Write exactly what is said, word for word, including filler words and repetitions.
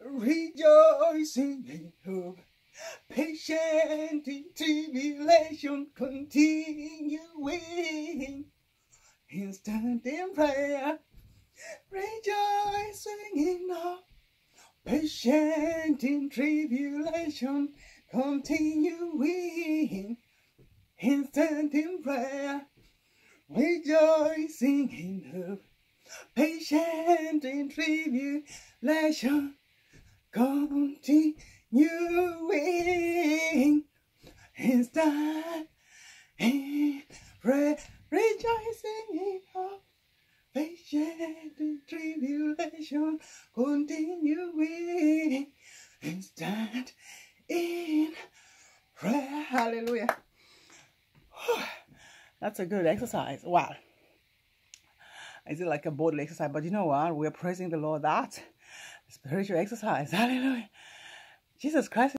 rejoicing in hope, patient in tribulation, continuing, instant in prayer, rejoicing in hope, patient in tribulation, continuing, instant in prayer, rejoicing in hope, patient in tribulation, continuing, instant in prayer, rejoicing in hope, patient in tribulation, continuing, instant in prayer. Hallelujah. That's a good exercise. Wow. Is it like a bodily exercise? But you know what? We're praising the Lord. That spiritual exercise. Hallelujah. Jesus Christ.